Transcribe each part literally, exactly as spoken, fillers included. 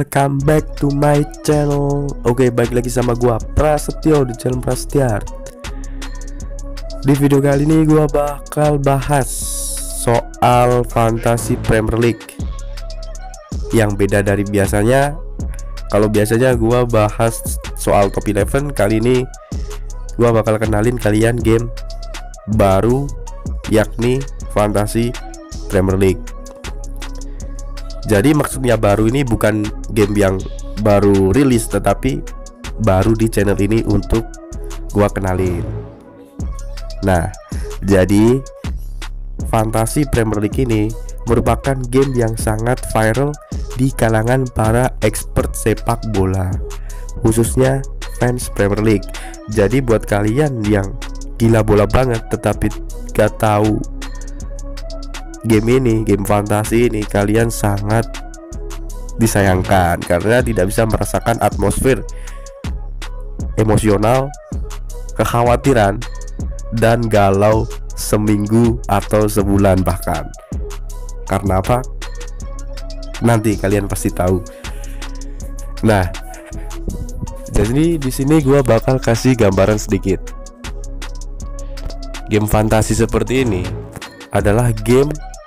welcome back to my channel. Oke, balik lagi sama gua Prasetyo di channel Prasetya. Di video kali ini gua bakal bahas soal Fantasy Premier League yang beda dari biasanya. Kalau biasanya gua bahas soal top eleven, kali ini gua bakal kenalin kalian game baru, yakni Fantasy Premier League. Jadi maksudnya baru ini bukan game yang baru rilis, tetapi baru di channel ini untuk gua kenalin. Nah, jadi Fantasy Premier League ini merupakan game yang sangat viral di kalangan para expert sepak bola, khususnya fans Premier League. Jadi buat kalian yang gila bola banget tetapi gak tahu game ini, game fantasi ini, kalian sangat disayangkan karena tidak bisa merasakan atmosfer emosional, kekhawatiran, dan galau seminggu atau sebulan bahkan. Karena apa? Nanti kalian pasti tahu. Nah, jadi di sini gua bakal kasih gambaran sedikit. Game fantasi seperti ini adalah game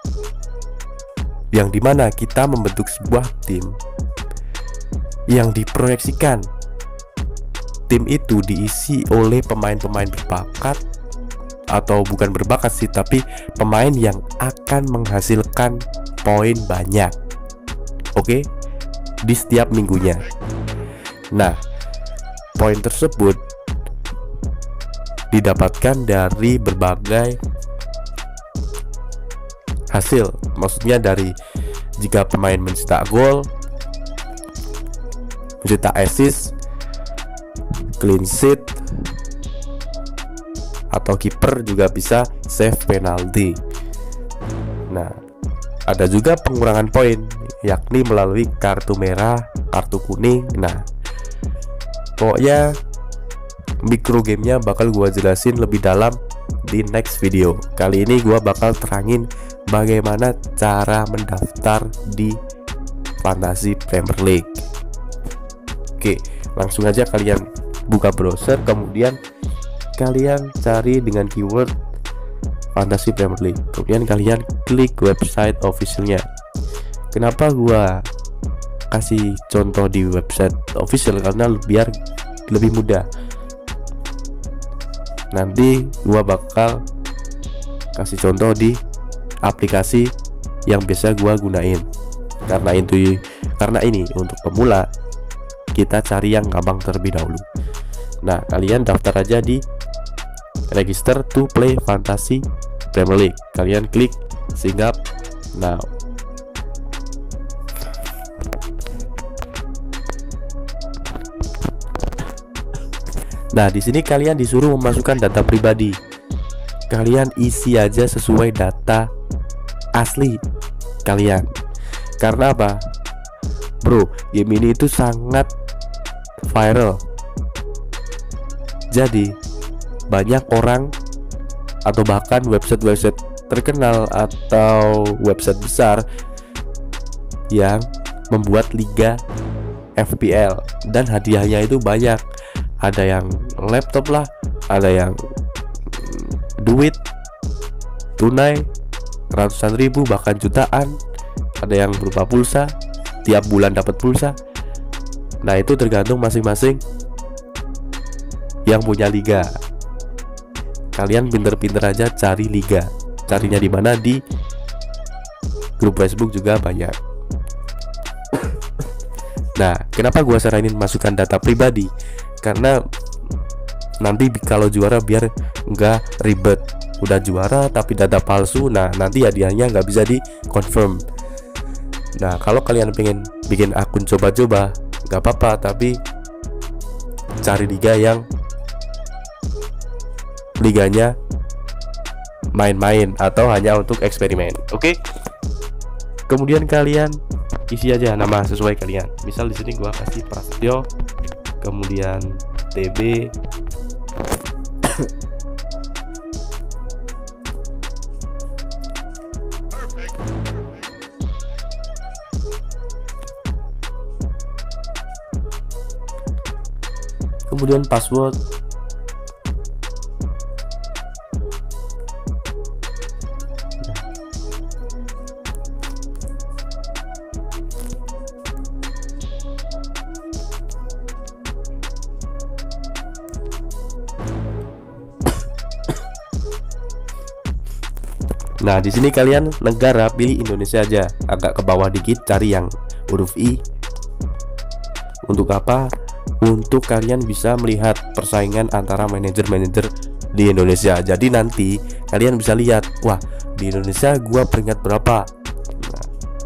yang dimana kita membentuk sebuah tim yang diproyeksikan. Tim itu diisi oleh pemain-pemain berbakat, atau bukan berbakat sih, tapi pemain yang akan menghasilkan poin banyak. Oke, di setiap minggunya. Nah, poin tersebut didapatkan dari berbagai hasil, maksudnya dari jika pemain mencetak gol, mencetak assist, clean sheet, atau kiper juga bisa save penalti. Nah, ada juga pengurangan poin, yakni melalui kartu merah, kartu kuning. Nah, pokoknya mikro gamenya bakal gua jelasin lebih dalam di next video. Kali ini gua bakal terangin bagaimana cara mendaftar di Fantasy Premier League. Oke, langsung aja kalian buka browser, kemudian kalian cari dengan keyword Fantasy Premier League, kemudian kalian klik website officialnya. Kenapa gua kasih contoh di website official? Karena biar lebih mudah. Nanti gua bakal kasih contoh di aplikasi yang biasa gua gunain. Karena itu karena ini untuk pemula, kita cari yang gampang terlebih dahulu. Nah, kalian daftar aja di register to play Fantasy Premier League. Kalian klik sign up now. Nah, di sini kalian disuruh memasukkan data pribadi. Kalian isi aja sesuai data asli kalian. Karena apa? Bro, game ini itu sangat viral. Jadi banyak orang atau bahkan website-website terkenal atau website besar yang membuat liga F P L, dan hadiahnya itu banyak. Ada yang laptop lah, ada yang duit tunai ratusan ribu bahkan jutaan, ada yang berupa pulsa, tiap bulan dapat pulsa. Nah, itu tergantung masing-masing yang punya liga. Kalian pinter-pinter aja cari liga. Carinya di mana? Di grup Facebook juga banyak. Nah, kenapa gua saranin masukkan data pribadi? Karena nanti kalau juara biar nggak ribet. Udah juara tapi data palsu, nah nanti hadiahnya nggak bisa di confirm. Nah, kalau kalian pengen bikin akun coba-coba, nggak apa-apa, tapi cari liga yang liganya main-main atau hanya untuk eksperimen. Oke. Kemudian kalian isi aja nama sesuai kalian. Misal di sini gua kasih Prasetyo, kemudian T B kemudian password. Nah, di sini kalian negara pilih Indonesia aja, agak ke bawah dikit cari yang huruf I. Untuk apa? Untuk kalian bisa melihat persaingan antara manajer-manajer di Indonesia. Jadi nanti kalian bisa lihat, wah, di Indonesia gua peringkat berapa. Nah,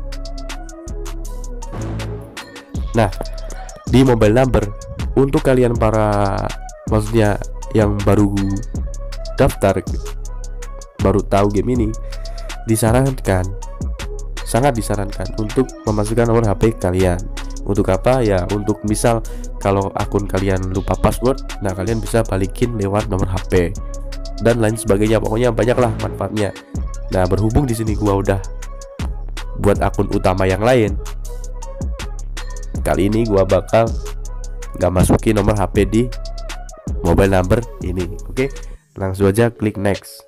nah di mobile number untuk kalian para maksudnya yang baru daftar, baru tahu game ini, disarankan, sangat disarankan untuk memasukkan nomor H P kalian. Untuk apa ya? Untuk misal kalau akun kalian lupa password, nah kalian bisa balikin lewat nomor H P dan lain sebagainya. Pokoknya banyaklah manfaatnya. Nah, berhubung di sini gua udah buat akun utama yang lain, kali ini gua bakal nggak masukin nomor H P di mobile number ini. Oke, langsung aja klik next.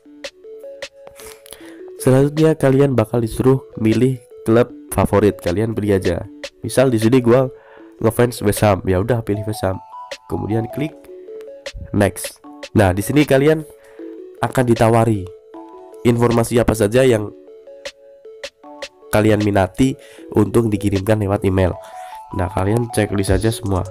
Selanjutnya kalian bakal disuruh milih klub favorit, kalian pilih aja. Misal di sini gua ngefans West Ham, ya udah pilih West Ham. Kemudian klik next. Nah, di sini kalian akan ditawari informasi apa saja yang kalian minati untuk dikirimkan lewat email. Nah, kalian checklist saja semua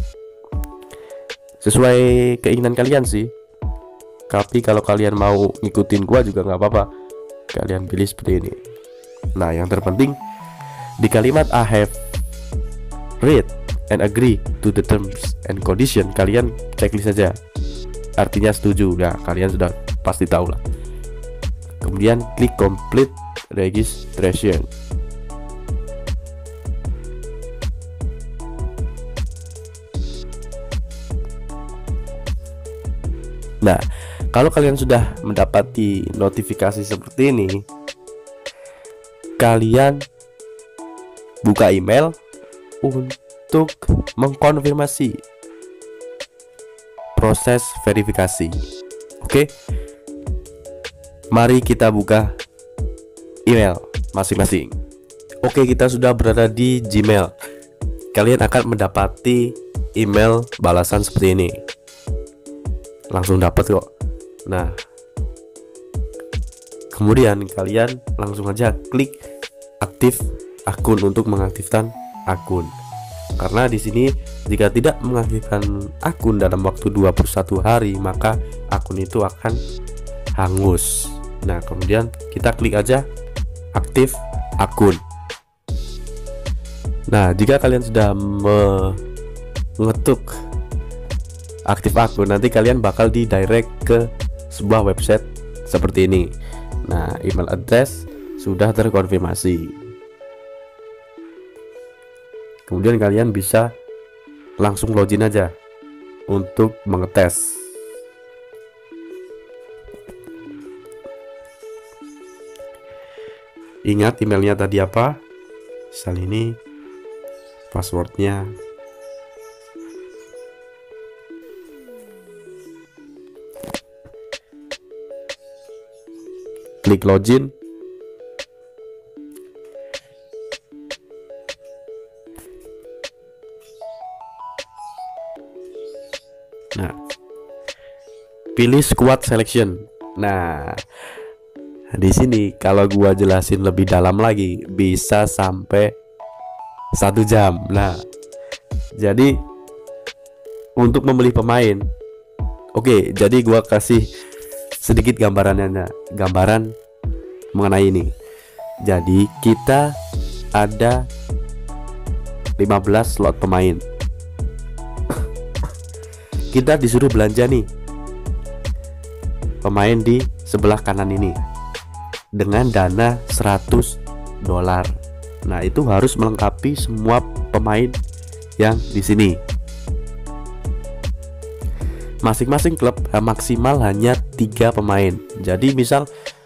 sesuai keinginan kalian sih. Tapi kalau kalian mau ngikutin gua juga nggak apa-apa, kalian pilih seperti ini. Nah, yang terpenting di kalimat I have read and agree to the terms and condition, kalian checklist saja, artinya setuju. Nah, kalian sudah pasti tahu lah. Kemudian klik complete registration. Nah, kalau kalian sudah mendapati notifikasi seperti ini, kalian buka email untuk mengkonfirmasi proses verifikasi. Oke, mari kita buka email masing-masing. Oke, kita sudah berada di Gmail. Kalian akan mendapati email balasan seperti ini. Langsung dapat kok. Nah, kemudian kalian langsung aja klik aktif akun untuk mengaktifkan akun. Karena di sini jika tidak mengaktifkan akun dalam waktu dua puluh satu hari, maka akun itu akan hangus. Nah, kemudian kita klik aja aktif akun. Nah, jika kalian sudah mengetuk aktif akun, nanti kalian bakal di direct ke sebuah website seperti ini. Nah, email address sudah terkonfirmasi. Kemudian kalian bisa langsung login aja untuk mengetes. Ingat emailnya tadi apa? Misal ini passwordnya. Klik login. Nah, pilih squad selection. Nah, di sini kalau gua jelasin lebih dalam lagi bisa sampai satu jam. Nah, jadi untuk memilih pemain, oke, jadi gua kasih sedikit gambarannya, gambaran mengenai ini. Jadi kita ada lima belas slot pemain. Kita disuruh belanja nih pemain di sebelah kanan ini dengan dana seratus dolar. Nah, itu harus melengkapi semua pemain yang di sini. Masing-masing klub maksimal hanya tiga pemain. Jadi misal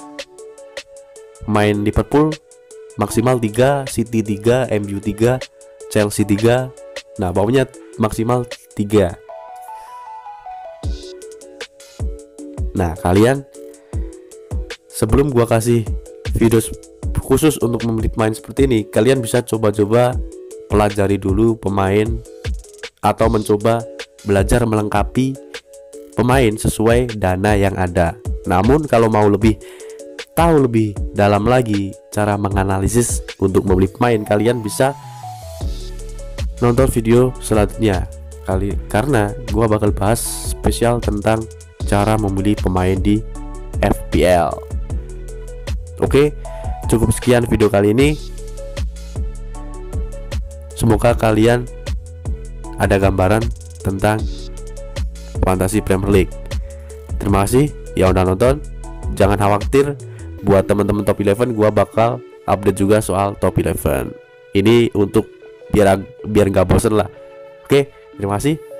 main Liverpool maksimal tiga, City tiga, M U tiga, Chelsea tiga. Nah, bawahnya maksimal tiga. Nah, kalian sebelum gua kasih video khusus untuk membeli pemain seperti ini, kalian bisa coba-coba pelajari dulu pemain atau mencoba belajar melengkapi pemain sesuai dana yang ada. Namun kalau mau lebih tahu lebih dalam lagi cara menganalisis untuk membeli pemain, kalian bisa nonton video selanjutnya kali, karena gua bakal bahas spesial tentang cara membeli pemain di F P L. Oke, cukup sekian video kali ini. Semoga kalian ada gambaran tentang fantasi Premier League. Terima kasih yang udah nonton. Jangan khawatir, buat teman-teman top eleven gua bakal update juga soal top eleven. Ini untuk biar biar nggak bosen lah. Oke, terima kasih.